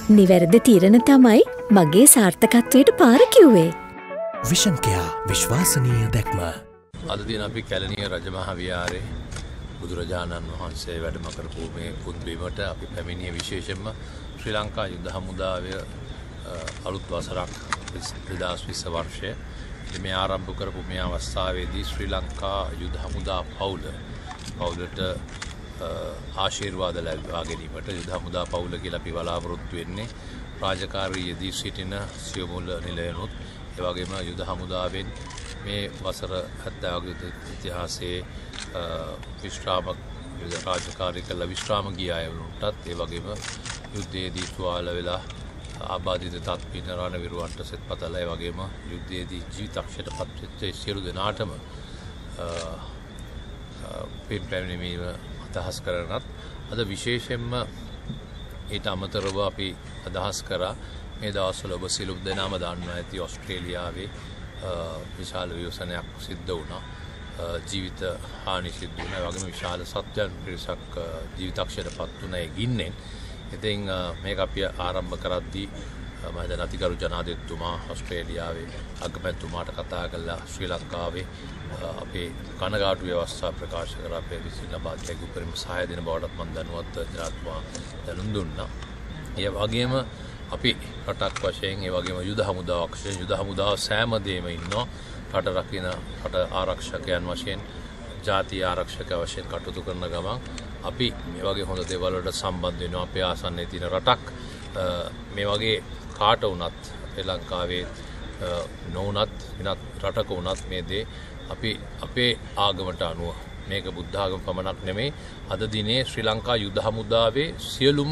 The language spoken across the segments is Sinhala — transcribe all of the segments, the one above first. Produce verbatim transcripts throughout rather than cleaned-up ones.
නිවැරදි තීරණ තමයි මගේ සාර්ථකත්වයට පාර කිව්වේ. විෂන් කෙයා විශ්වාසනීය දැක්ම. අද දින අපි කැලණිය රජමහා විහාරයේ බුදුරජාණන් වහන්සේ වැඩම කරපු මේ පුන්බිමට අපි පැමිණිය විශේෂයෙන්ම ශ්‍රී ලංකා යුද හමුදාවේ අලුත් වසරක් දෙදාස් විස්ස වර්ෂය මේ ආරම්භ කරපු මේ අවස්ථාවේදී ශ්‍රී ලංකා යුද හමුදා පවුල පවුලට ආශිර්වාද ලැබවා ගැනීමට යුද හමුදා පවුල කියලා අපි බලාපොරොත්තු වෙන්නේ රාජකාරී යෙදී සිටින සියමුල නිලයනොත් ඒ වගේම යුද හමුදාවෙන් මේ වසර හැත්තෑ වගේ ඉතිහාසයේ විශ්‍රාම යුද රාජකාරී කළ විශ්‍රාම ගිය අයවලුන්ටත් ඒ වගේම යුද්ධයේදී තුවාල වෙලා ආබාධිත තත්පීන රණවිරුවන්ට සෙත් පතලා ඒ වගේම යුද්ධයේදී ජීවිතක්ෂයට පත්වෙච්ච සියලු දෙනාටම පින් පැමිණීම අදහස් කරනත් අද විශේෂයෙන්ම ඊට අමතරව අපි අදහස් කරා මේ දවස්වල ඔබ සියලු දෙනාම දන්නවා ඇති ඕස්ට්‍රේලියාවේ විශාල විවසනයක් සිද්ධ වුණා. ජීවිත හානි සිද්ධ වුණා. ඒ වගේම විශාල සත්‍යයන් පිරිසක් ජීවිතක්ෂයට පත් වුණා ඒ ගින්නෙන්. ඉතින් මේක අපි ආරම්භ කරද්දී මම දැන් අතිගරු ජනාධිපතිතුමා ඕස්ට්‍රේලියාවේ අගමැතිතුමාට කතා කළා ශ්‍රී ලංකාවේ අපේ කනගාටු ව්‍යවස්ථා ප්‍රකාශ කරලා අපේ විසින බාධක උපරිම සහාය දෙන බවටත් මම දැනුවත් ජනාධිපතිතුමා දැනුම් දුන්නා. ඒ වගේම අපි රටක් වශයෙන් ඒ වගේම යුද හමුදාවක් වශයෙන් යුද හමුදාව සෑම දෙයක්ම ඉන්නවා. රට රකින්න රට ආරක්ෂකයන් වශයෙන් ජාතිය ආරක්ෂක වශයෙන් කටයුතු කරන ගමන් අපි මේ වගේ හොඳ දේවල් වලට සම්බන්ධ වෙනවා. අපේ ආසන්නයේ තියෙන රටක් මේ වගේ කාට වුණත් ශ්‍රී ලංකාවේ නොවුණත් වෙනත් රටක වුණත් මේ දේ අපි අපේ ආගමට අනුව මේක බුද්ධ ආගම පමණක් නෙමෙයි අද දිනේ ශ්‍රී ලංකා යුද හමුදාවේ සියලුම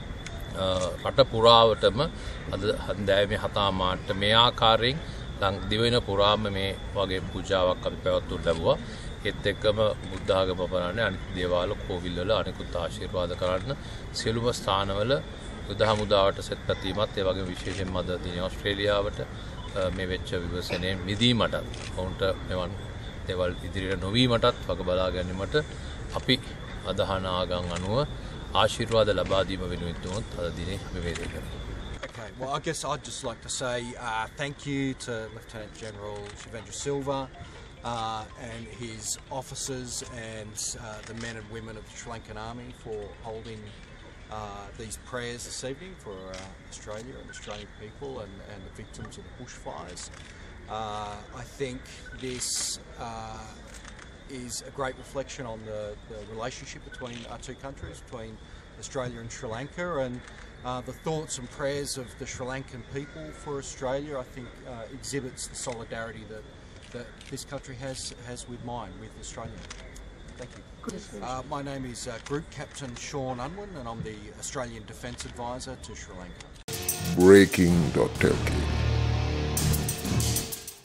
රට පුරාවටම අද හන්දෑවේ හතා මාට මේ ආකාරයෙන් දිවයින පුරාම මේ වගේ පූජාවක් අපි පැවැත්වුම් ලැබුවා. ඒත් එක්කම බුද්ධ ආගම පරානේ අනිත් දේවාල කෝවිල් වල අනිකුත් ආශිර්වාද කරන්න සියලුම ස්ථානවල යුද හමුදාවට සෙත් පැතීමත් ඒ වගේම විශේෂයෙන්ම අද දින ඕස්ට්‍රේලියාවට මේ වෙච්ච විවසනයෙන් මිදීමටත් ඔවුන්ට මෙවන් දේවල් ඉදිරියට නොවීමටත් වග බලා ගැනීමට අපි අදහන ආගම් අනුව ආශිර්වාද ලබා දීම වෙනුවෙන් තුමත් අද දිනේ අපි මේ දේ කරන්නේ. Okay, well, I guess I'd just like to say uh, thank you to Lieutenant General Shivendra Silva uh, and his officers and uh, the men and women of the Sri Lankan Army for holding uh, these prayers this evening for uh, Australia and Australian people and, and the victims of the bushfires. Uh, I think this uh, is a great reflection on the, the relationship between our two countries, between Australia and Sri Lanka, and uh, the thoughts and prayers of the Sri Lankan people for Australia, I think, uh, exhibits the solidarity that, that this country has, has with mine, with Australia. Thank you. Uh, my name is uh, Group Captain Sean Unwin, and I'm the Australian Defence Advisor to Sri Lanka. breaking dot l k